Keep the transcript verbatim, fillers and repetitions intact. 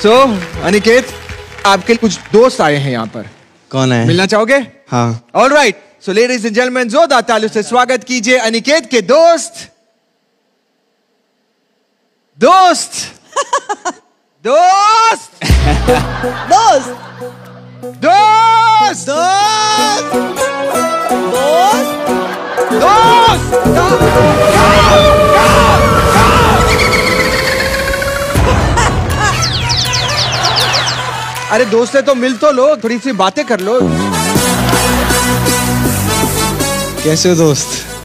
सो अनिकेत, आपके कुछ दोस्त आए हैं यहाँ पर। कौन है? मिलना चाहोगे? हाँ। All right, so ladies and gentleman, जोरदार तालियों से स्वागत कीजिए अनिकेत के दोस्त दोस्त दोस्त दोस्त दोस्त दोस्त दोस्त अरे दोस्त है तो मिल तो लो, थोड़ी सी बातें कर लो। कैसे हो दोस्त?